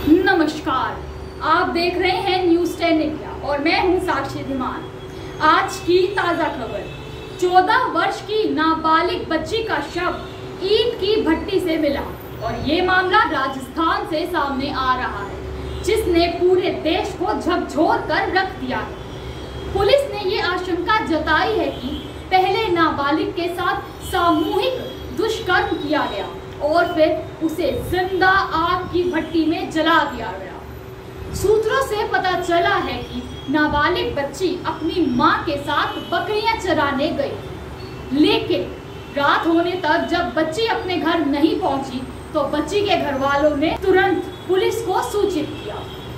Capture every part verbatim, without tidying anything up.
नमस्कार, आप देख रहे हैं न्यूज़ टेन इंडिया और मैं हूं साक्षी धीमान। आज की ताज़ा खबर, चौदह वर्ष की नाबालिग बच्ची का शव ईंट की भट्टी से मिला और ये मामला राजस्थान से सामने आ रहा है, जिसने पूरे देश को झकझोर कर रख दिया है। पुलिस ने ये आशंका जताई है कि पहले नाबालिग के साथ सामूहिक दुष्कर्म किया गया और फिर उसे जिंदा आग की भट्टी में जला दिया गया। सूत्रों से पता चला है कि नाबालिग बच्ची अपनी मां के साथ बकरियां चराने गई, लेकिन रात होने तक जब बच्ची अपने घर नहीं पहुंची तो बच्ची के घर वालों ने तुरंत पुलिस को सूचित किया।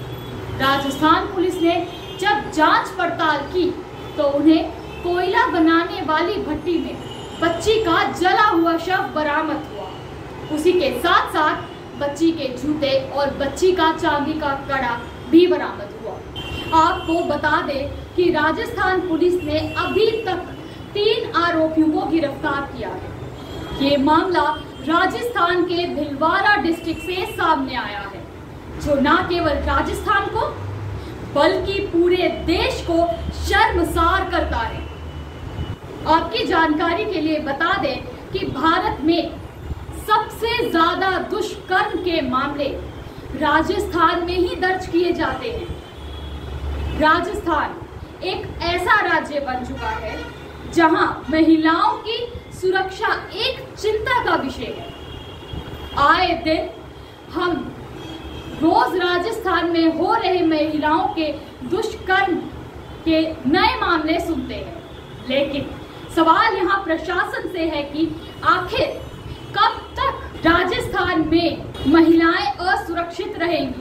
राजस्थान पुलिस ने जब जांच पड़ताल की तो उन्हें कोयला बनाने वाली भट्टी में बच्ची का जला हुआ शव बरामद हुआ। उसी के साथ साथ बच्ची के जूते और बच्ची का चांदी का कड़ा भी बरामद हुआ। आपको बता दें कि राजस्थान पुलिस ने अभी तक तीन आरोपियों को गिरफ्तार किया है। ये मामला राजस्थान के भिलवाड़ा डिस्ट्रिक्ट से सामने आया है, जो न केवल राजस्थान को बल्कि पूरे देश को शर्मसार करता है। आपकी जानकारी के लिए बता दें कि भारत में सबसे ज्यादा दुष्कर्म के मामले राजस्थान में ही दर्ज किए जाते हैं। राजस्थान एक ऐसा राज्य बन चुका है जहां महिलाओं की सुरक्षा एक चिंता का विषय है। आए दिन हम रोज राजस्थान में हो रहे महिलाओं के दुष्कर्म के नए मामले सुनते हैं, लेकिन सवाल यहाँ प्रशासन से है कि आखिर कब तक राजस्थान में महिलाएं असुरक्षित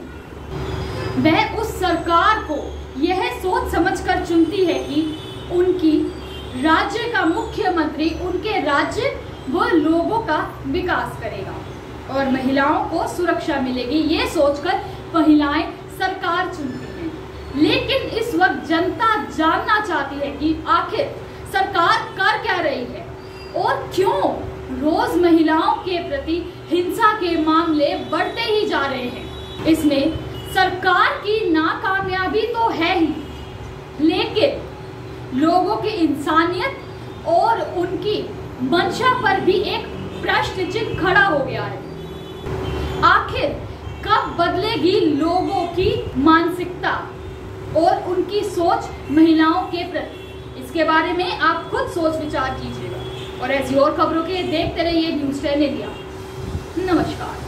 रहेंगी। वह उस सरकार को यह सोच समझकर चुनती है कि उनकी राज्य का मुख्यमंत्री उनके राज्य व लोगों का विकास करेगा और महिलाओं को सुरक्षा मिलेगी, ये सोचकर महिलाएं सरकार चुनती हैं। लेकिन इस वक्त जनता जानना चाहती है कि आखिर सरकार कर क्या रही है और क्यों रोज महिलाओं के प्रति हिंसा के मामले बढ़ते ही जा रहे हैं। इसमें सरकार की नाकामयाबी तो है ही, लेकिन लोगों की इंसानियत और उनकी मंशा पर भी एक प्रश्न चिन्ह खड़ा हो गया है। आखिर कब बदलेगी लोगों की मानसिकता और उनकी सोच महिलाओं के प्रति? इसके बारे में आप खुद सोच विचार कीजिएगा और ऐसी और खबरों के लिए देखते रहिए न्यूज़ टेन इंडिया। नमस्कार।